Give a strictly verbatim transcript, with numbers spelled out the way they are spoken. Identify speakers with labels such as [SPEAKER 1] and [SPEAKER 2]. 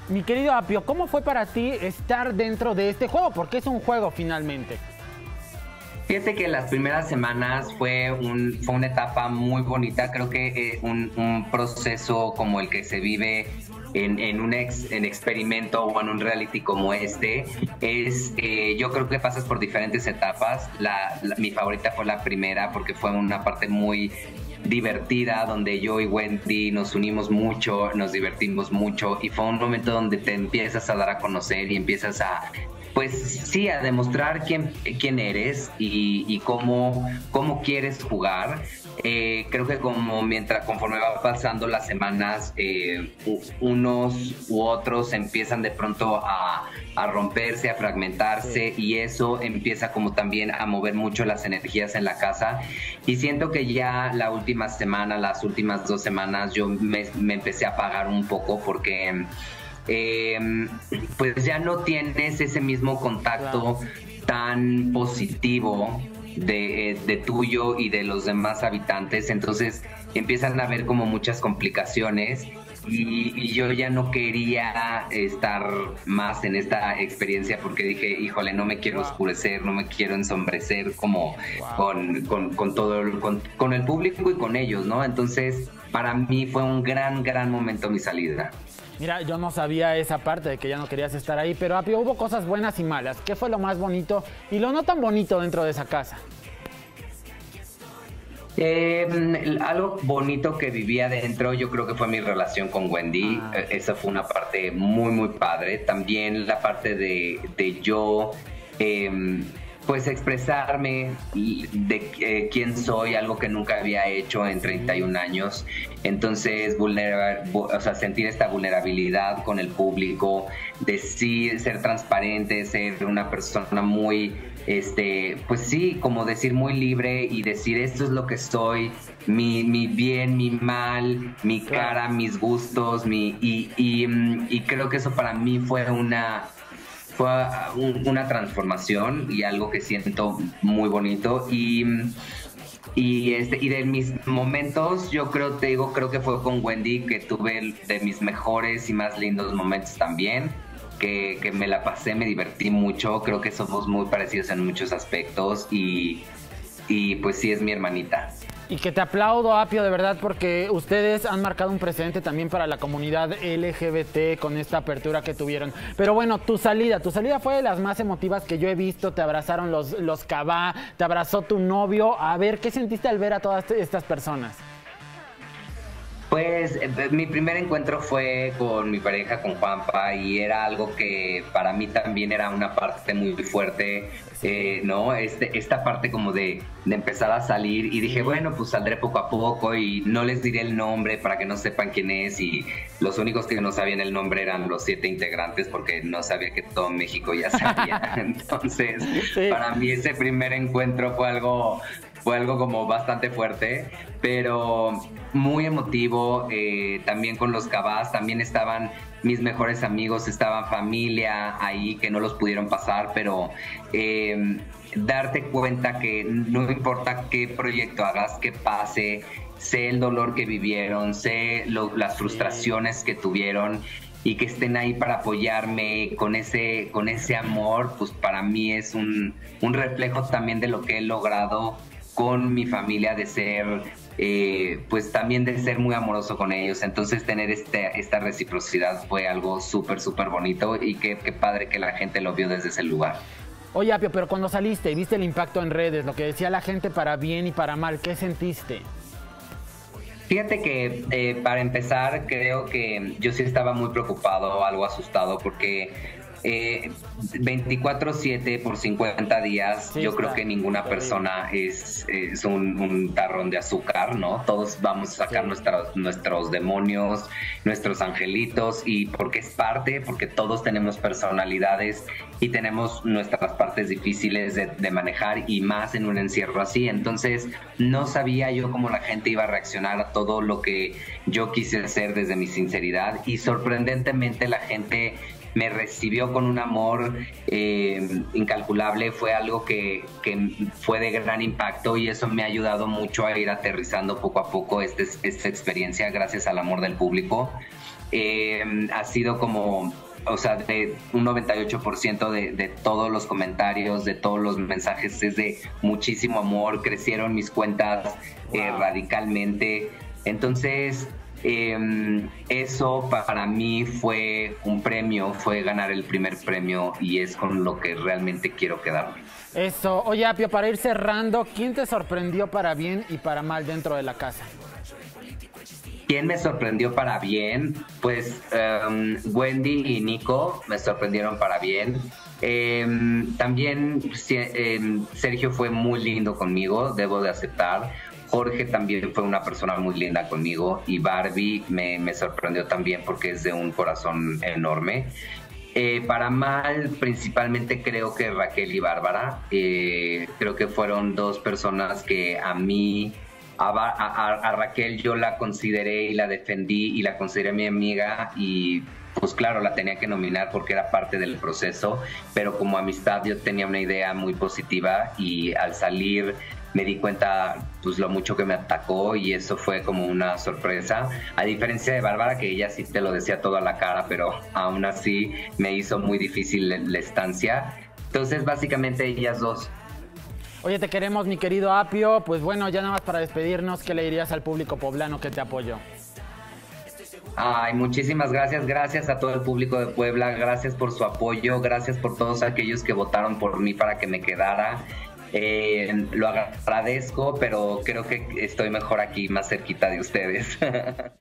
[SPEAKER 1] Mi querido Apio, ¿cómo fue para ti estar dentro de este juego? Porque es un juego finalmente.
[SPEAKER 2] Fíjate que las primeras semanas fue, un, fue una etapa muy bonita. Creo que eh, un, un proceso como el que se vive en, en un ex, en experimento o en un reality como este es, eh, yo creo que pasas por diferentes etapas. La, la, mi favorita fue la primera porque fue una parte muy divertida, donde yo y Wendy nos unimos mucho, nos divertimos mucho y fue un momento donde te empiezas a dar a conocer y empiezas a, pues sí, a demostrar quién, quién eres y, y cómo, cómo quieres jugar. Eh, creo que como mientras conforme va pasando las semanas, eh, unos u otros empiezan de pronto a, a romperse, a fragmentarse, sí. Y eso empieza como también a mover mucho las energías en la casa. Y siento que ya la última semana, las últimas dos semanas, yo me, me empecé a apagar un poco porque eh, pues ya no tienes ese mismo contacto, claro, tan positivo De, de tuyo y de los demás habitantes, entonces empiezan a haber como muchas complicaciones y, y yo ya no quería estar más en esta experiencia porque dije, híjole, no me quiero oscurecer, no me quiero ensombrecer como wow. con, con, con todo el, con, con el público y con ellos, ¿no? Entonces para mí fue un gran, gran momento mi salida.
[SPEAKER 1] Mira, yo no sabía esa parte de que ya no querías estar ahí, pero Apio, hubo cosas buenas y malas. ¿Qué fue lo más bonito y lo no tan bonito dentro de esa casa?
[SPEAKER 2] Eh, algo bonito que viví adentro, yo creo que fue mi relación con Wendy. Ah. Esa fue una parte muy, muy padre. También la parte de, de yo, eh, pues expresarme de eh, quién soy, algo que nunca había hecho en treinta y un años. Entonces, vulnerar, o sea, sentir esta vulnerabilidad con el público, decir, ser transparente, ser una persona muy, este, pues sí, como decir muy libre y decir esto es lo que soy, mi, mi bien, mi mal, mi cara, mis gustos, mi, y, y, y creo que eso para mí fue una... Fue una transformación y algo que siento muy bonito. Y, y, este, y de mis momentos, yo creo, te digo, creo que fue con Wendy que tuve de mis mejores y más lindos momentos también. Que, que me la pasé, me divertí mucho. Creo que somos muy parecidos en muchos aspectos y, y pues sí, es mi hermanita.
[SPEAKER 1] Y que te aplaudo, Apio, de verdad, porque ustedes han marcado un precedente también para la comunidad L G B T con esta apertura que tuvieron. Pero bueno, tu salida, tu salida fue de las más emotivas que yo he visto. Te abrazaron los, los Cabá, te abrazó tu novio. A ver, ¿qué sentiste al ver a todas estas personas?
[SPEAKER 2] Pues eh, mi primer encuentro fue con mi pareja, con Juanpa, y era algo que para mí también era una parte muy fuerte, eh, ¿no? Este, esta parte como de, de empezar a salir y dije, bueno, pues saldré poco a poco y no les diré el nombre para que no sepan quién es y los únicos que no sabían el nombre eran los siete integrantes porque no sabía que todo México ya sabía. Entonces, sí. Para mí ese primer encuentro fue algo... Fue algo como bastante fuerte, pero muy emotivo, eh, también con los Cabás, también estaban mis mejores amigos, estaba familia ahí que no los pudieron pasar, pero eh, darte cuenta que no importa qué proyecto hagas, qué pase, sé el dolor que vivieron, sé lo, las frustraciones que tuvieron y que estén ahí para apoyarme con ese, con ese amor, pues para mí es un, un reflejo también de lo que he logrado con mi familia, de ser, eh, pues también de ser muy amoroso con ellos. Entonces tener este, esta reciprocidad fue algo súper, súper bonito y qué, qué padre que la gente lo vio desde ese lugar.
[SPEAKER 1] Oye, Apio, pero cuando saliste y viste el impacto en redes, lo que decía la gente para bien y para mal, ¿qué sentiste?
[SPEAKER 2] Fíjate que eh, para empezar creo que yo sí estaba muy preocupado, algo asustado, porque Eh, veinticuatro siete por cincuenta días, sí, yo creo que ninguna persona es, es un, un tarrón de azúcar, ¿no? Todos vamos a sacar sí. nuestros, nuestros demonios, nuestros angelitos, y porque es parte, porque todos tenemos personalidades y tenemos nuestras partes difíciles de, de manejar, y más en un encierro así. Entonces no sabía yo cómo la gente iba a reaccionar a todo lo que yo quise hacer desde mi sinceridad, y sorprendentemente la gente me recibió con un amor eh, incalculable. Fue algo que, que fue de gran impacto, y eso me ha ayudado mucho a ir aterrizando poco a poco este, esta experiencia gracias al amor del público. eh, ha sido como, o sea, de un noventa y ocho por ciento de, de todos los comentarios, de todos los mensajes es de muchísimo amor, crecieron mis cuentas eh, wow. radicalmente. Entonces, eh, eso para mí fue un premio, fue ganar el primer premio y es con lo que realmente quiero quedarme.
[SPEAKER 1] Eso. Oye, Apio, para ir cerrando, ¿quién te sorprendió para bien y para mal dentro de la casa?
[SPEAKER 2] ¿Quién me sorprendió para bien? Pues um, Wendy y Nico me sorprendieron para bien. Eh, también eh, Sergio fue muy lindo conmigo, debo de aceptar. Jorge también fue una persona muy linda conmigo y Barbie me, me sorprendió también porque es de un corazón enorme. Eh, para mal, principalmente creo que Raquel y Bárbara. Eh, creo que fueron dos personas que a mí... A, a, a Raquel yo la consideré y la defendí y la consideré mi amiga y pues claro, la tenía que nominar porque era parte del proceso, pero como amistad yo tenía una idea muy positiva y al salir me di cuenta pues lo mucho que me atacó y eso fue como una sorpresa, a diferencia de Bárbara que ella sí te lo decía todo a la cara, pero aún así me hizo muy difícil la estancia. Entonces básicamente ellas dos.
[SPEAKER 1] Oye, te queremos, mi querido Apio. Pues bueno, ya nada más para despedirnos, ¿qué le dirías al público poblano que te apoyó?
[SPEAKER 2] Ay, muchísimas gracias, gracias a todo el público de Puebla, gracias por su apoyo, gracias por todos aquellos que votaron por mí para que me quedara. Eh, lo agradezco, pero creo que estoy mejor aquí, más cerquita de ustedes.